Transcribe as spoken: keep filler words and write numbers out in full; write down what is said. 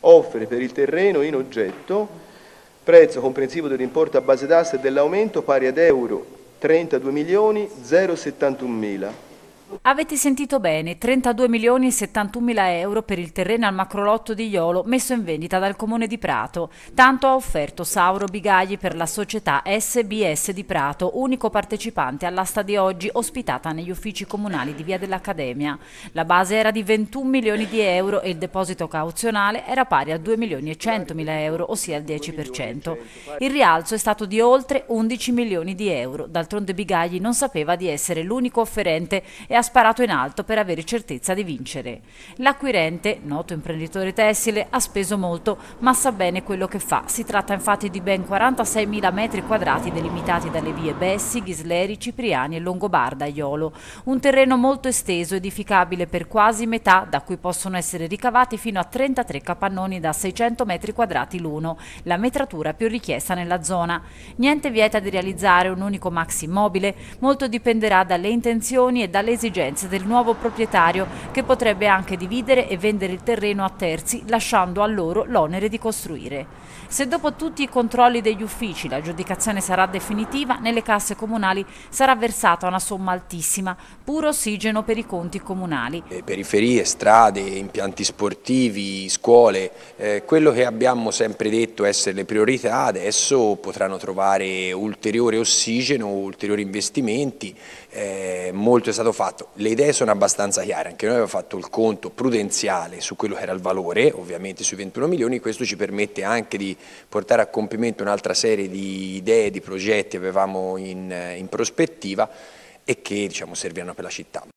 offre per il terreno in oggetto prezzo comprensivo dell'importo a base d'asta e dell'aumento pari ad euro trentadue milioni zero settantuno mila. Avete sentito bene, trentadue milioni e settantuno mila euro per il terreno al macrolotto di Jolo messo in vendita dal Comune di Prato. Tanto ha offerto Sauro Bigagli per la società S B S di Prato, unico partecipante all'asta di oggi ospitata negli uffici comunali di Via dell'Accademia. La base era di ventuno milioni di euro e il deposito cauzionale era pari a due milioni e cento mila euro, ossia il dieci per cento. Il rialzo è stato di oltre undici milioni di euro. D'altronde Bigagli non sapeva di essere l'unico offerente e ha sparato in alto per avere certezza di vincere. L'acquirente, noto imprenditore tessile, ha speso molto, ma sa bene quello che fa. Si tratta infatti di ben quarantaseimila metri quadrati delimitati dalle vie Bessi, Ghisleri, Cipriani e Longobarda a Jolo. Un terreno molto esteso, edificabile per quasi metà, da cui possono essere ricavati fino a trentatré capannoni da seicento metri quadrati l'uno, la metratura più richiesta nella zona. Niente vieta di realizzare un unico maxi immobile, molto dipenderà dalle intenzioni e dalle esigenze del nuovo proprietario, che potrebbe anche dividere e vendere il terreno a terzi, lasciando a loro l'onere di costruire. Se dopo tutti i controlli degli uffici l'aggiudicazione sarà definitiva, nelle casse comunali sarà versata una somma altissima, puro ossigeno per i conti comunali. Periferie, strade, impianti sportivi, scuole, eh, quello che abbiamo sempre detto essere le priorità adesso potranno trovare ulteriore ossigeno, ulteriori investimenti, eh, molto è stato fatto. Le idee sono abbastanza chiare, anche noi abbiamo fatto il conto prudenziale su quello che era il valore, ovviamente sui ventuno milioni, questo ci permette anche di portare a compimento un'altra serie di idee, di progetti che avevamo in, in prospettiva e che, diciamo, serviranno per la città.